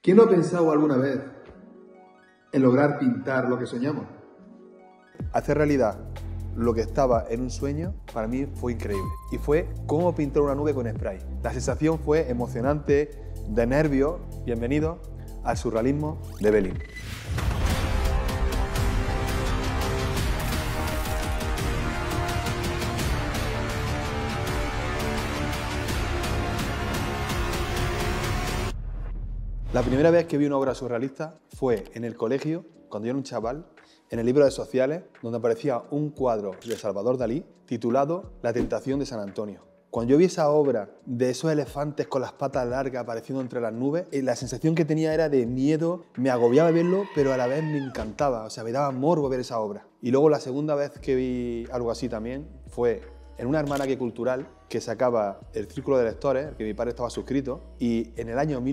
¿Quién no ha pensado alguna vez en lograr pintar lo que soñamos? Hacer realidad lo que estaba en un sueño para mí fue increíble. Y fue cómo pintar una nube con spray. La sensación fue emocionante, de nervios. Bienvenido al surrealismo de Belin. La primera vez que vi una obra surrealista fue en el colegio, cuando yo era un chaval, en el libro de sociales, donde aparecía un cuadro de Salvador Dalí titulado La tentación de San Antonio. Cuando yo vi esa obra de esos elefantes con las patas largas apareciendo entre las nubes, la sensación que tenía era de miedo, me agobiaba verlo, pero a la vez me encantaba, o sea, me daba morbo ver esa obra. Y luego la segunda vez que vi algo así también fue en un almanaque cultural que sacaba el Círculo de Lectores, al que mi padre estaba suscrito, y en el año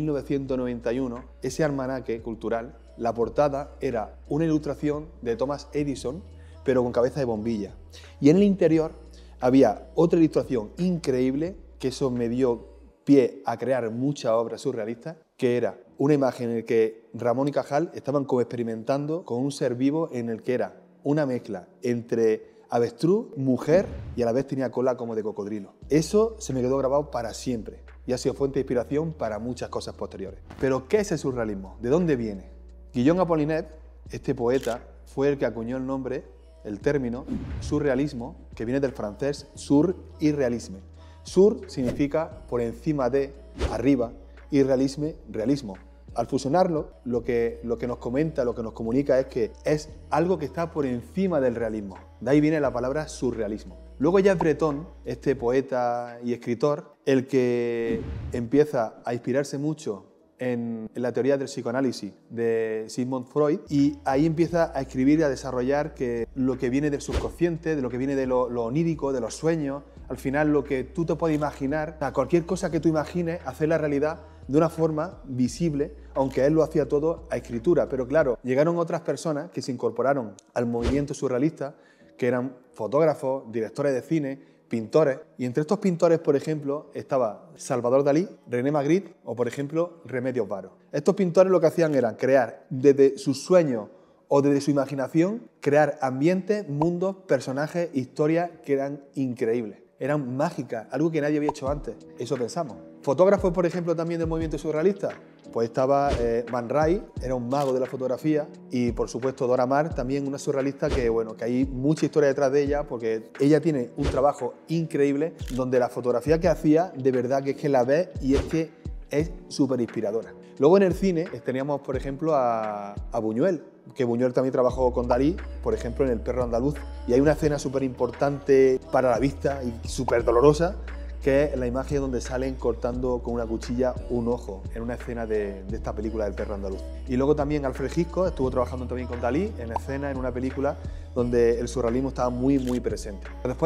1991, ese almanaque cultural, la portada era una ilustración de Thomas Edison, pero con cabeza de bombilla. Y en el interior había otra ilustración increíble, que eso me dio pie a crear muchas obras surrealistas, que era una imagen en la que Ramón y Cajal estaban como experimentando con un ser vivo en el que era una mezcla entre avestruz, mujer y a la vez tenía cola como de cocodrilo. Eso se me quedó grabado para siempre y ha sido fuente de inspiración para muchas cosas posteriores. Pero, ¿qué es el surrealismo? ¿De dónde viene? Guillaume Apollinaire, este poeta, fue el que acuñó el nombre, el término surrealismo, que viene del francés sur y realisme. Sur significa por encima de, arriba, y realisme, realismo. Al fusionarlo, lo que nos comenta, lo que nos comunica es que es algo que está por encima del realismo. De ahí viene la palabra surrealismo. Luego ya es Breton, este poeta y escritor, el que empieza a inspirarse mucho en la teoría del psicoanálisis de Sigmund Freud, y ahí empieza a escribir y a desarrollar que lo que viene del subconsciente, de lo que viene de lo onírico, de los sueños, al final lo que tú te puedes imaginar, cualquier cosa que tú imagines, hacer la realidad de una forma visible, aunque él lo hacía todo a escritura. Pero claro, llegaron otras personas que se incorporaron al movimiento surrealista, que eran fotógrafos, directores de cine, pintores, y entre estos pintores, por ejemplo, estaba Salvador Dalí, René Magritte o, por ejemplo, Remedios Varo. Estos pintores lo que hacían era crear desde sus sueños o desde su imaginación, crear ambientes, mundos, personajes, historias que eran increíbles. Eran mágicas, algo que nadie había hecho antes. Eso pensamos. Fotógrafos, por ejemplo, también del movimiento surrealista. Pues estaba Man Ray, era un mago de la fotografía, y por supuesto Dora Maar, también una surrealista que, bueno, que hay mucha historia detrás de ella, porque ella tiene un trabajo increíble donde la fotografía que hacía, de verdad que es que la ves y es que es súper inspiradora. Luego en el cine teníamos, por ejemplo, a Buñuel, que Buñuel también trabajó con Dalí, por ejemplo, en El perro andaluz, y hay una escena súper importante para la vista y súper dolorosa, que es la imagen donde salen cortando con una cuchilla un ojo, en una escena de esta película del perro andaluz. Y luego también Alfred Hitchcock estuvo trabajando también con Dalí en escena, en una película donde el surrealismo estaba muy, muy presente. Después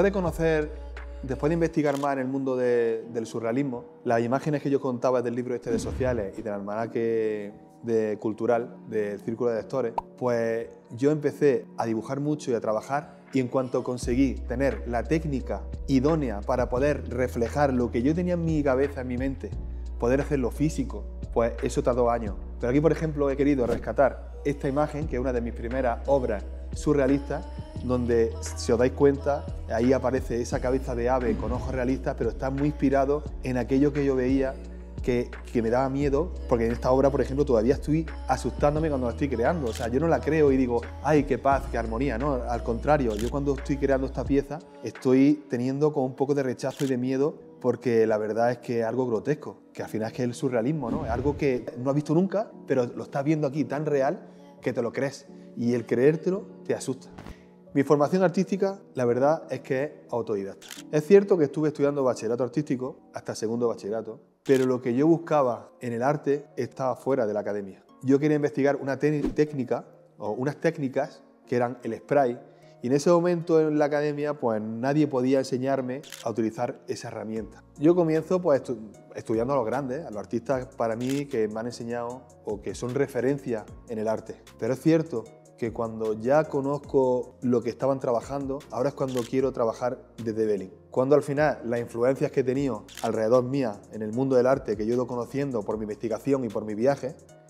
de investigar más en el mundo del surrealismo, las imágenes que yo contaba del libro este de sociales y del almanaque cultural del Círculo de Lectores, pues yo empecé a dibujar mucho y a trabajar, y en cuanto conseguí tener la técnica idónea para poder reflejar lo que yo tenía en mi cabeza, en mi mente, poder hacerlo físico, pues eso tardó años. Pero aquí, por ejemplo, he querido rescatar esta imagen, que es una de mis primeras obras surrealistas, donde, si os dais cuenta, ahí aparece esa cabeza de ave con ojos realistas, pero está muy inspirado en aquello que yo veía que me daba miedo, porque en esta obra, por ejemplo, todavía estoy asustándome cuando la estoy creando. O sea, yo no la creo y digo, ¡ay, qué paz, qué armonía! No, al contrario, yo cuando estoy creando esta pieza estoy teniendo como un poco de rechazo y de miedo, porque la verdad es que es algo grotesco, que al final es que es el surrealismo, ¿no? Es algo que no has visto nunca, pero lo estás viendo aquí tan real que te lo crees, y el creértelo te asusta. Mi formación artística, la verdad es que es autodidacta. Es cierto que estuve estudiando bachillerato artístico hasta segundo bachillerato, pero lo que yo buscaba en el arte estaba fuera de la academia. Yo quería investigar una técnica o unas técnicas que eran el spray, y en ese momento en la academia pues nadie podía enseñarme a utilizar esa herramienta. Yo comienzo pues estudiando a los grandes, a los artistas para mí que me han enseñado o que son referencias en el arte. Pero es cierto que cuando ya conozco lo que estaban trabajando, ahora es cuando quiero trabajar desde Belin. Cuando al final las influencias que he tenido alrededor mía en el mundo del arte, que yo he ido conociendo por mi investigación y por mi viaje,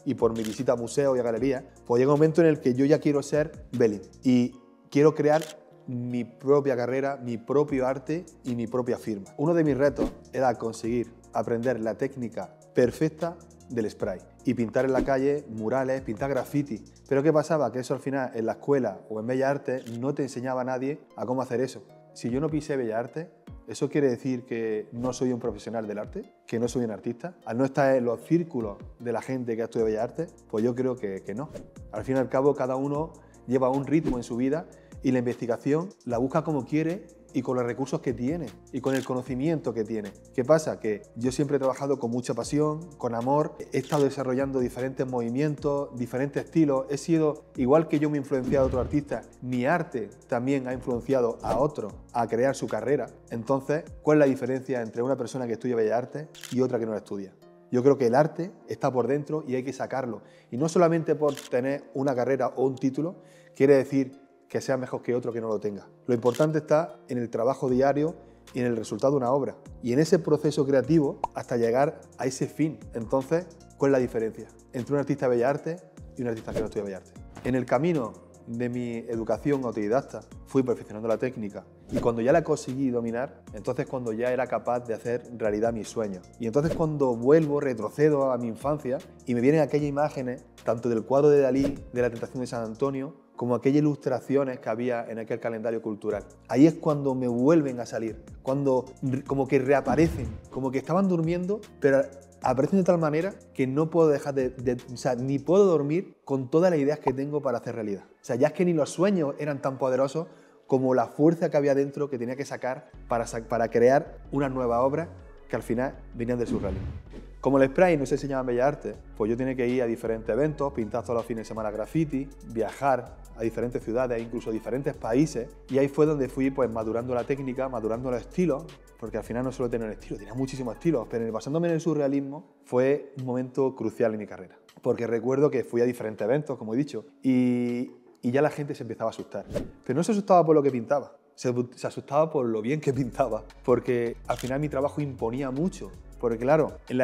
y por mi visita a museos y a galerías, pues llega un momento en el que yo ya quiero ser Belin y quiero crear mi propia carrera, mi propio arte y mi propia firma. Uno de mis retos era conseguir aprender la técnica perfecta del spray y pintar en la calle murales, pintar graffiti. Pero ¿qué pasaba? Que eso al final en la escuela o en Bellas Artes no te enseñaba a nadie a cómo hacer eso. Si yo no pisé Bellas Artes, ¿eso quiere decir que no soy un profesional del arte? ¿Que no soy un artista? Al no estar en los círculos de la gente que ha estudiado Bellas Artes, pues yo creo que no. Al fin y al cabo, cada uno lleva un ritmo en su vida y la investigación la busca como quiere y con los recursos que tiene y con el conocimiento que tiene. ¿Qué pasa? Que yo siempre he trabajado con mucha pasión, con amor, he estado desarrollando diferentes movimientos, diferentes estilos, he sido, igual que yo me he influenciado a otros artistas, mi arte también ha influenciado a otros a crear su carrera. Entonces, ¿cuál es la diferencia entre una persona que estudia Bellas Artes y otra que no la estudia? Yo creo que el arte está por dentro y hay que sacarlo. Y no solamente por tener una carrera o un título, quiere decir que sea mejor que otro que no lo tenga. Lo importante está en el trabajo diario y en el resultado de una obra. Y en ese proceso creativo hasta llegar a ese fin. Entonces, ¿cuál es la diferencia entre un artista de Bellas Artes y un artista que no estudia Bellas Artes? En el camino de mi educación autodidacta fui perfeccionando la técnica y cuando ya la conseguí dominar, entonces cuando ya era capaz de hacer realidad mis sueños. Y entonces cuando vuelvo, retrocedo a mi infancia y me vienen aquellas imágenes, tanto del cuadro de Dalí, de la Tentación de San Antonio, como aquellas ilustraciones que había en aquel calendario cultural. Ahí es cuando me vuelven a salir, cuando como que reaparecen, como que estaban durmiendo, pero aparecen de tal manera que no puedo dejar o sea, ni puedo dormir con todas las ideas que tengo para hacer realidad. O sea, ya es que ni los sueños eran tan poderosos como la fuerza que había dentro que tenía que sacar para crear una nueva obra que al final venían del surrealismo. Como el spray no se enseñaba en Bellas Artes, pues yo tenía que ir a diferentes eventos, pintar todos los fines de semana graffiti, viajar a diferentes ciudades, incluso a diferentes países, y ahí fue donde fui pues madurando la técnica, madurando los estilos, porque al final no solo tenía un estilo, tenía muchísimos estilos, pero basándome en el surrealismo fue un momento crucial en mi carrera, porque recuerdo que fui a diferentes eventos, como he dicho, y ya la gente se empezaba a asustar, pero no se asustaba por lo que pintaba, se asustaba por lo bien que pintaba, porque al final mi trabajo imponía mucho. Porque claro, en la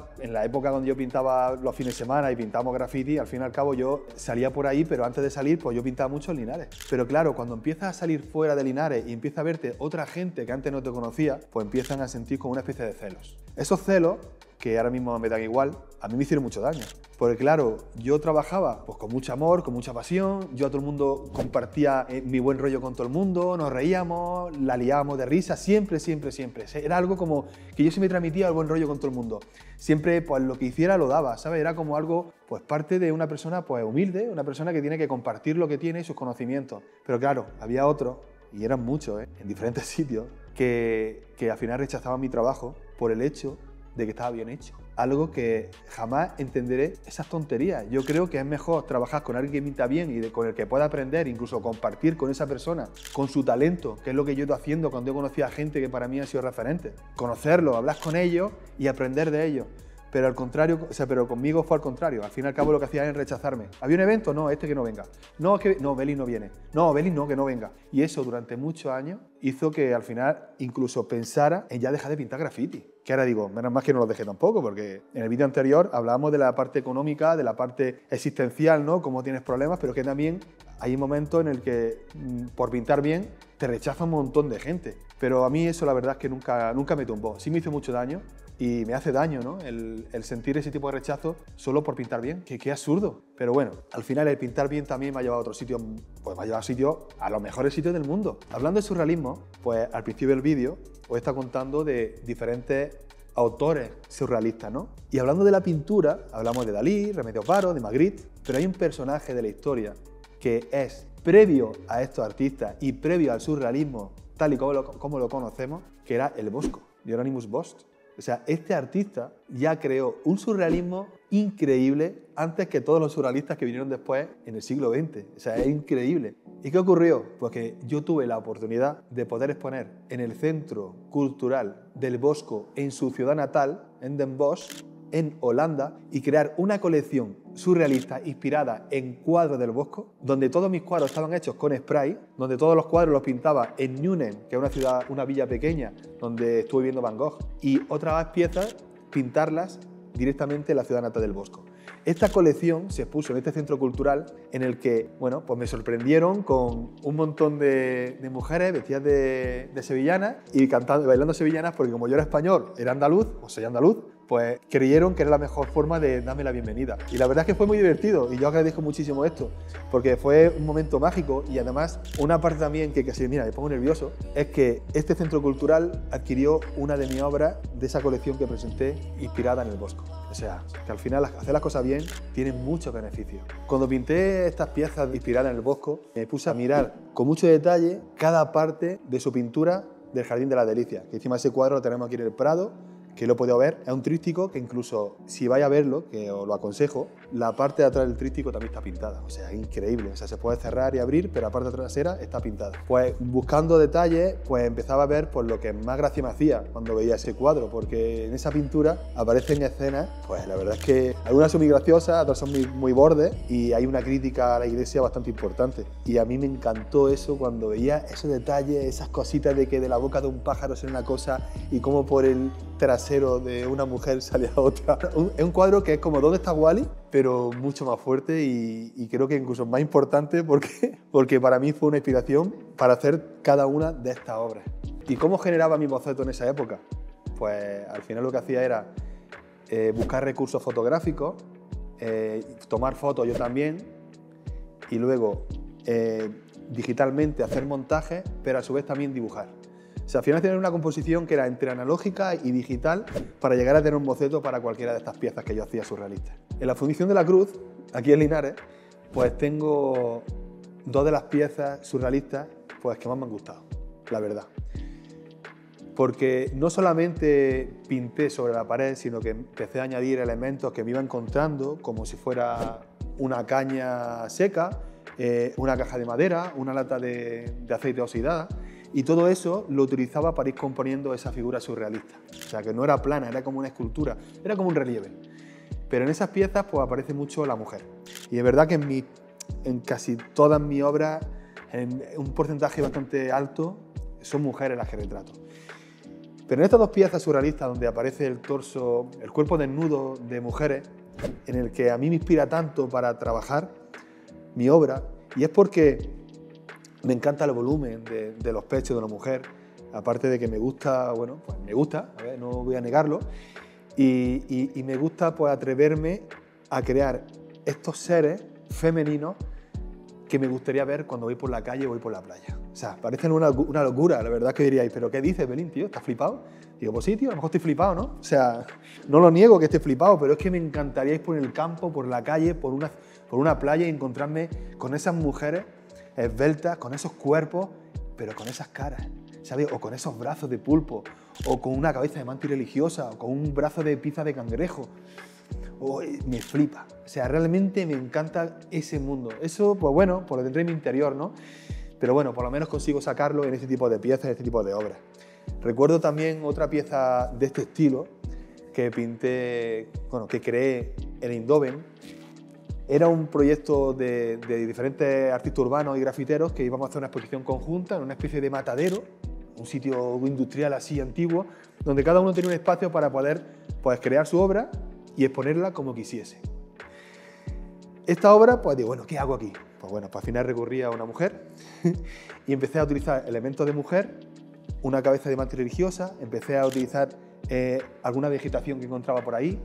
época cuando yo pintaba los fines de semana y pintábamos graffiti, al fin y al cabo yo salía por ahí, pero antes de salir pues yo pintaba mucho en Linares. Pero claro, cuando empiezas a salir fuera de Linares y empieza a verte otra gente que antes no te conocía, pues empiezan a sentir como una especie de celos. Esos celos, que ahora mismo me dan igual, a mí me hicieron mucho daño. Porque claro, yo trabajaba pues, con mucho amor, con mucha pasión, yo a todo el mundo compartía mi buen rollo con todo el mundo, nos reíamos, la liábamos de risa, siempre. Era algo como que yo siempre transmitía el buen rollo con todo el mundo. Siempre pues lo que hiciera lo daba, ¿sabes? Era como algo, pues parte de una persona pues humilde, una persona que tiene que compartir lo que tiene y sus conocimientos. Pero claro, había otros, y eran muchos, en diferentes sitios, que al final rechazaban mi trabajo por el hecho de que estaba bien hecho. Algo que jamás entenderé esas tonterías. Yo creo que es mejor trabajar con alguien que pinta bien y con el que pueda aprender, incluso compartir con esa persona, con su talento, que es lo que yo estoy haciendo cuando he conocido a gente que para mí ha sido referente. Conocerlo, hablar con ellos y aprender de ellos. Pero al contrario, pero conmigo fue al contrario. Al fin y al cabo lo que hacía era rechazarme. ¿Había un evento? No, que no venga. No, Belin no viene. No, Belin no, que no venga. Y eso durante muchos años hizo que al final incluso pensara en ya dejar de pintar graffiti. Que ahora digo, menos mal que no lo dejé tampoco, porque en el vídeo anterior hablábamos de la parte económica, de la parte existencial, ¿no? Cómo tienes problemas, pero que también hay un momento en el que por pintar bien te rechaza un montón de gente. Pero a mí eso la verdad es que nunca me tumbó. Sí me hizo mucho daño. Y me hace daño, ¿no? El sentir ese tipo de rechazo solo por pintar bien. Qué absurdo. Pero bueno, al final el pintar bien también me ha llevado a otros sitios, pues me ha llevado a los mejores sitios del mundo. Hablando de surrealismo, pues al principio del vídeo os está contando de diferentes autores surrealistas, ¿no? Y hablando de la pintura, hablamos de Dalí, Remedios Varo, de Magritte, pero hay un personaje de la historia que es previo a estos artistas y previo al surrealismo, tal y como lo conocemos, que era el Bosco, Hieronymus Bosch. O sea, este artista ya creó un surrealismo increíble antes que todos los surrealistas que vinieron después en el siglo XX. O sea, es increíble. ¿Y qué ocurrió? Pues que yo tuve la oportunidad de poder exponer en el Centro Cultural del Bosco en su ciudad natal, en Den Bosch, en Holanda, y crear una colección surrealista inspirada en cuadros del Bosco, donde todos mis cuadros estaban hechos con spray, donde todos los cuadros los pintaba en Nuenen, que es una ciudad, una villa pequeña, donde estuve viendo Van Gogh, y otras piezas pintarlas directamente en la ciudad natal del Bosco. Esta colección se expuso en este centro cultural en el que, bueno, pues me sorprendieron con un montón de mujeres vestidas de sevillanas y cantando, bailando sevillanas, porque como yo era español, era andaluz, o soy andaluz, pues creyeron que era la mejor forma de darme la bienvenida. Y la verdad es que fue muy divertido y yo agradezco muchísimo esto, porque fue un momento mágico y además una parte también que casi, mira, me pongo nervioso, es que este centro cultural adquirió una de mis obras de esa colección que presenté inspirada en el Bosco. O sea, que al final hacer las cosas bien tiene muchos beneficios. Cuando pinté estas piezas inspiradas en el Bosco, me puse a mirar con mucho detalle cada parte de su pintura del Jardín de las Delicias, que encima ese cuadro lo tenemos aquí en el Prado, que lo he podido ver. Es un tríptico que incluso, si vais a verlo, que os lo aconsejo, la parte de atrás del tríptico también está pintada. O sea, es increíble. O sea, se puede cerrar y abrir, pero la parte trasera está pintada. Pues buscando detalles, pues empezaba a ver pues, lo que más gracia me hacía cuando veía ese cuadro, porque en esa pintura aparecen escenas, pues la verdad es que algunas son muy graciosas, otras son muy bordes, y hay una crítica a la iglesia bastante importante. Y a mí me encantó eso cuando veía esos detalles, esas cositas de que de la boca de un pájaro sale una cosa y cómo por el trasero de una mujer sale a otra. Es un cuadro que es como ¿dónde está Wally?, pero mucho más fuerte y creo que incluso más importante porque para mí fue una inspiración para hacer cada una de estas obras. ¿Y cómo generaba mi boceto en esa época? Pues al final lo que hacía era buscar recursos fotográficos, tomar fotos yo también y luego digitalmente hacer montajes, pero a su vez también dibujar. O sea, al final tener una composición que era entre analógica y digital para llegar a tener un boceto para cualquiera de estas piezas que yo hacía surrealistas. En la Fundición de la Cruz, aquí en Linares, pues tengo dos de las piezas surrealistas pues, que más me han gustado, la verdad. Porque no solamente pinté sobre la pared, sino que empecé a añadir elementos que me iba encontrando, como si fuera una caña seca, una caja de madera, una lata de aceite oxidada. Y todo eso lo utilizaba para ir componiendo esa figura surrealista. O sea, que no era plana, era como una escultura, era como un relieve. Pero en esas piezas pues, aparece mucho la mujer. Y es verdad que en casi todas mis obras, en un porcentaje bastante alto, son mujeres las que retrato. Pero en estas dos piezas surrealistas, donde aparece el torso, el cuerpo desnudo de mujeres, en el que a mí me inspira tanto para trabajar mi obra, y es porque me encanta el volumen de los pechos de una mujer, aparte de que me gusta, bueno, pues me gusta, a ver, no voy a negarlo, y me gusta pues atreverme a crear estos seres femeninos que me gustaría ver cuando voy por la calle o voy por la playa. O sea, parecen una locura, la verdad que diríais, ¿pero qué dices, Belín, tío? ¿Estás flipado? Digo, pues sí, tío, a lo mejor estoy flipado, ¿no? O sea, no lo niego que esté flipado, pero es que me encantaría ir por el campo, por la calle, por una playa y encontrarme con esas mujeres esbeltas, con esos cuerpos, pero con esas caras, ¿sabes? O con esos brazos de pulpo, o con una cabeza de mantis religiosa, o con un brazo de pizza de cangrejo. Me flipa. O sea, realmente me encanta ese mundo. Eso, pues bueno, pues lo tendré en mi interior, ¿no? Pero bueno, por lo menos consigo sacarlo en este tipo de piezas, en este tipo de obras. Recuerdo también otra pieza de este estilo que pinté, bueno, que creé en Eindhoven. Era un proyecto de diferentes artistas urbanos y grafiteros que íbamos a hacer una exposición conjunta en una especie de matadero, un sitio industrial así antiguo, donde cada uno tenía un espacio para poder pues, crear su obra y exponerla como quisiese. Esta obra, pues digo, bueno, ¿qué hago aquí? Pues bueno, pues al final recurrí a una mujer y empecé a utilizar elementos de mujer, una cabeza de mantis religiosa, empecé a utilizar alguna vegetación que encontraba por ahí,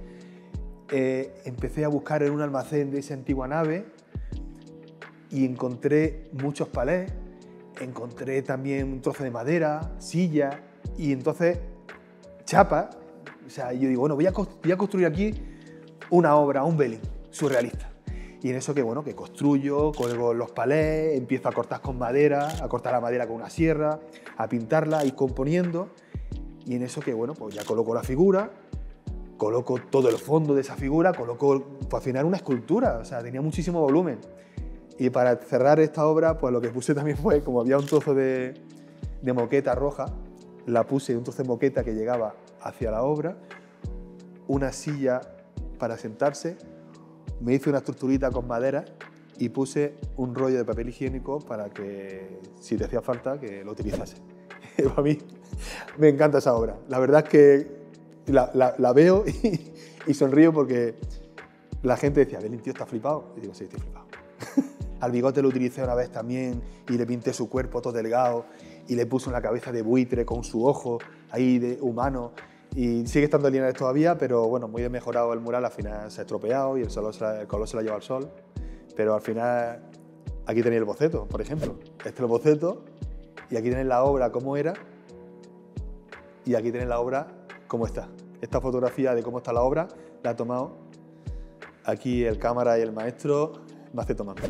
empecé a buscar en un almacén de esa antigua nave y encontré muchos palés, encontré también un trozo de madera, silla y entonces chapa. O sea, yo digo, bueno, voy a construir aquí una obra, un Belín surrealista. Y en eso que, bueno, que construyo, colgo los palés, empiezo a cortar con madera, a cortar la madera con una sierra, a pintarla, a ir componiendo. Y en eso que, bueno, pues ya coloco la figura, coloco todo el fondo de esa figura, coloco, pues al final una escultura, o sea, tenía muchísimo volumen. Y para cerrar esta obra, pues lo que puse también fue, como había un trozo de moqueta roja, la puse un trozo de moqueta que llegaba hacia la obra, una silla para sentarse, me hice una estructurita con madera y puse un rollo de papel higiénico para que, si te hacía falta, que lo utilizase. A mí me encanta esa obra. La verdad es que la veo y sonrío porque La gente decía, Belín, tío, ¿estás flipado? Y digo, sí, estoy flipado. Al Bigote lo utilicé una vez también y le pinté su cuerpo todo delgado y le puse una cabeza de buitre con su ojo ahí de humano. Y sigue estando en Linares todavía, pero bueno, muy desmejorado el mural, al final se ha estropeado y el color se lo ha llevado al sol. Pero al final, aquí tenéis el boceto, por ejemplo. Este es el boceto y aquí tenéis la obra cómo era y aquí tenéis la obra cómo está. Esta fotografía de cómo está la obra la ha tomado aquí el cámara y el maestro Maceto Manuel.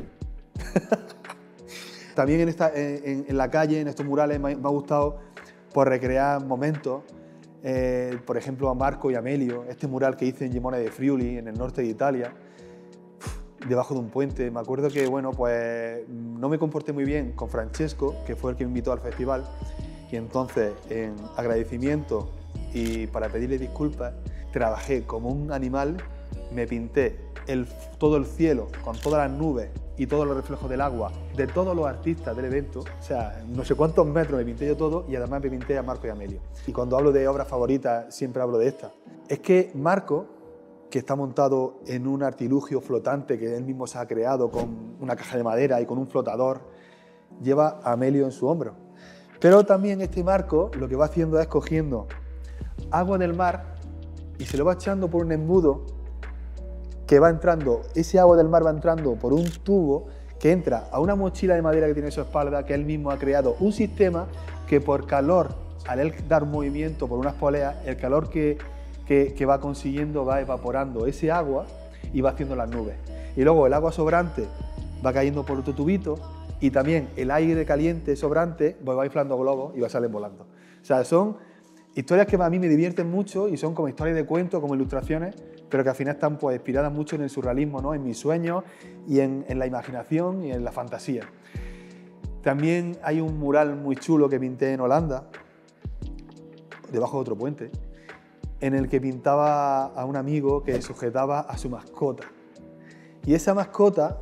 También en la calle, en estos murales, me ha gustado por recrear momentos. Por ejemplo, a Marco y Amelio, este mural que hice en Gemona de Friuli, en el norte de Italia, debajo de un puente. Me acuerdo que, bueno, pues no me comporté muy bien con Francesco, que fue el que me invitó al festival, y entonces, en agradecimiento y para pedirle disculpas, trabajé como un animal, me pinté todo el cielo con todas las nubes y todos los reflejos del agua de todos los artistas del evento, o sea, no sé cuántos metros me pinté yo todo y además me pinté a Marco y Amelio. Y cuando hablo de obras favoritas siempre hablo de esta. Es que Marco, que está montado en un artilugio flotante que él mismo se ha creado con una caja de madera y con un flotador, lleva a Amelio en su hombro. Pero también este Marco lo que va haciendo es cogiendo agua del mar y se lo va echando por un embudo que va entrando, ese agua del mar va entrando por un tubo que entra a una mochila de madera que tiene en su espalda, que él mismo ha creado un sistema que por calor, al él dar movimiento por unas poleas, el calor que va consiguiendo va evaporando ese agua y va haciendo las nubes. Y luego el agua sobrante va cayendo por otro tubito y también el aire caliente sobrante pues va inflando globos y va a salir volando. O sea, son historias que a mí me divierten mucho y son como historias de cuento, como ilustraciones, pero que al final están pues inspiradas mucho en el surrealismo, ¿no? En mis sueños y en la imaginación y en la fantasía. También hay un mural muy chulo que pinté en Holanda, debajo de otro puente, en el que pintaba a un amigo que sujetaba a su mascota. Y esa mascota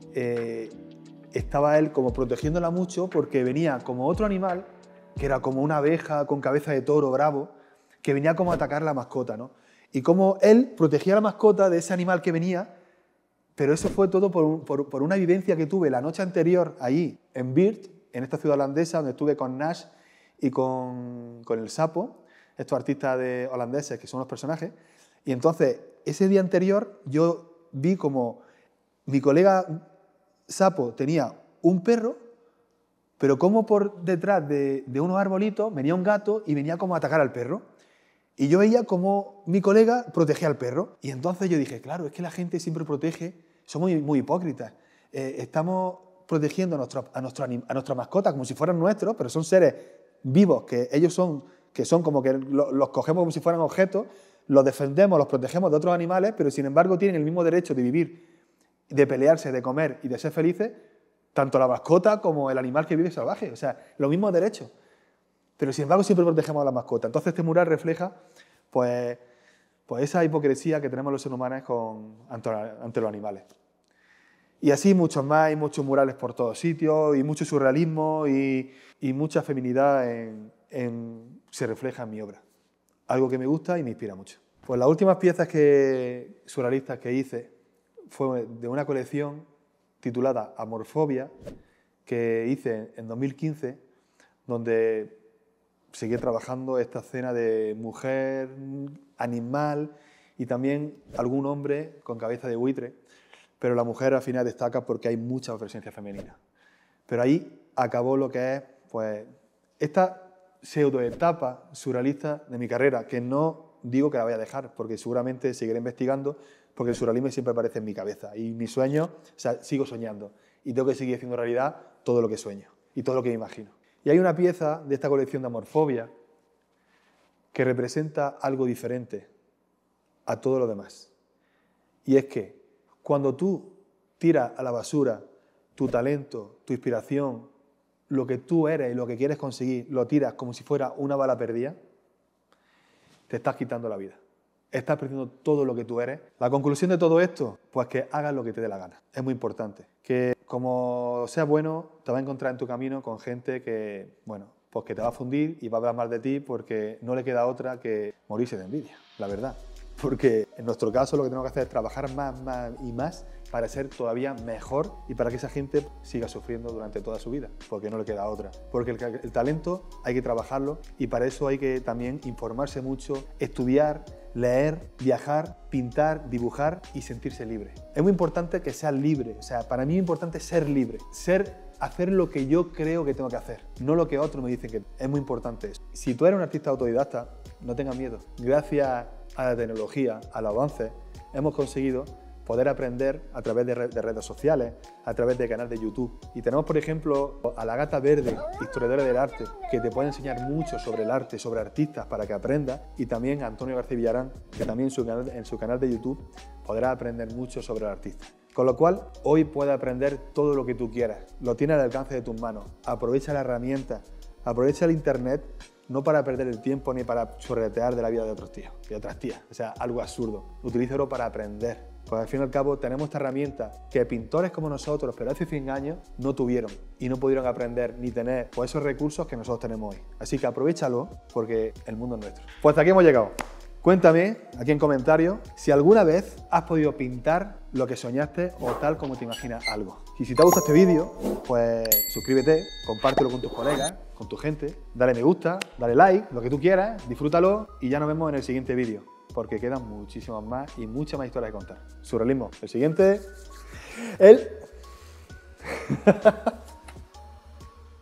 estaba él como protegiéndola mucho porque venía como otro animal, que era como una abeja con cabeza de toro bravo, que venía como a atacar la mascota, ¿no? Y como él protegía a la mascota de ese animal que venía, pero eso fue todo por una vivencia que tuve la noche anterior ahí, en Weert, en esta ciudad holandesa, donde estuve con Nash y con el Sapo, estos artistas holandeses que son los personajes. Y entonces, ese día anterior, yo vi como mi colega Sapo tenía un perro, pero como por detrás de unos arbolitos venía un gato y venía como a atacar al perro. Y yo veía como mi colega protegía al perro. Y entonces yo dije, claro, es que la gente siempre protege, somos muy hipócritas. Estamos protegiendo a nuestra mascota como si fueran nuestros, pero son seres vivos, que ellos son como que los cogemos como si fueran objetos, los defendemos, los protegemos de otros animales, pero sin embargo tienen el mismo derecho de vivir, de pelearse, de comer y de ser felices, tanto la mascota como el animal que vive salvaje. O sea, los mismos derechos. Pero sin embargo siempre protegemos a la mascota. Entonces este mural refleja pues esa hipocresía que tenemos los seres humanos ante los animales. Y así muchos más, hay muchos murales por todos sitios y mucho surrealismo y mucha feminidad se refleja en mi obra. Algo que me gusta y me inspira mucho. Pues las últimas piezas surrealistas que hice fue de una colección titulada Amorfobia, que hice en 2015, donde seguí trabajando esta escena de mujer, animal y también algún hombre con cabeza de buitre, pero la mujer al final destaca porque hay mucha presencia femenina. Pero ahí acabó lo que es pues, esta pseudoetapa surrealista de mi carrera, que no digo que la voy a dejar, porque seguramente seguiré investigando, porque el surrealismo siempre aparece en mi cabeza y mis sueños, o sea, sigo soñando y tengo que seguir haciendo realidad todo lo que sueño y todo lo que me imagino. Y hay una pieza de esta colección de Amorfobia que representa algo diferente a todo lo demás. Y es que cuando tú tiras a la basura tu talento, tu inspiración, lo que tú eres y lo que quieres conseguir, lo tiras como si fuera una bala perdida, te estás quitando la vida. Estás perdiendo todo lo que tú eres. La conclusión de todo esto, pues que hagas lo que te dé la gana. Es muy importante. Que como seas bueno, te vas a encontrar en tu camino con gente que, bueno, pues que te va a fundir y va a hablar mal de ti porque no le queda otra que morirse de envidia, la verdad. porque en nuestro caso lo que tenemos que hacer es trabajar más y más para ser todavía mejor y para que esa gente siga sufriendo durante toda su vida, porque no le queda otra. Porque el talento hay que trabajarlo y para eso hay que también informarse mucho, estudiar, leer, viajar, pintar, dibujar y sentirse libre. Es muy importante que seas libre, o sea, para mí es importante ser libre, hacer lo que yo creo que tengo que hacer, no lo que otros me dicen que es muy importante eso. Si tú eres un artista autodidacta, no tengas miedo. Gracias a la tecnología, al avance, hemos conseguido poder aprender a través de redes sociales, a través de canales de YouTube. Y tenemos, por ejemplo, a la Gata Verde, historiadora del arte, que te puede enseñar mucho sobre el arte, sobre artistas, para que aprendas. Y también a Antonio García Villarán, que también en su canal de YouTube podrás aprender mucho sobre el artista. Con lo cual, hoy puedes aprender todo lo que tú quieras. Lo tienes al alcance de tus manos. Aprovecha la herramienta, aprovecha el Internet, no para perder el tiempo ni para chorretear de la vida de otros tíos y otras tías. O sea, algo absurdo. Utilízalo para aprender. Pues al fin y al cabo tenemos esta herramienta que pintores como nosotros, pero hace 100 años, no tuvieron y no pudieron aprender ni tener pues, esos recursos que nosotros tenemos hoy. Así que aprovéchalo porque el mundo es nuestro. Pues hasta aquí hemos llegado. Cuéntame aquí en comentarios si alguna vez has podido pintar lo que soñaste o tal como te imaginas algo. Y si te ha gustado este vídeo, pues suscríbete, compártelo con tus colegas, con tu gente, dale me gusta, dale like, lo que tú quieras, disfrútalo y ya nos vemos en el siguiente vídeo, porque quedan muchísimos más y muchas más historias que contar. Surrealismo. El siguiente,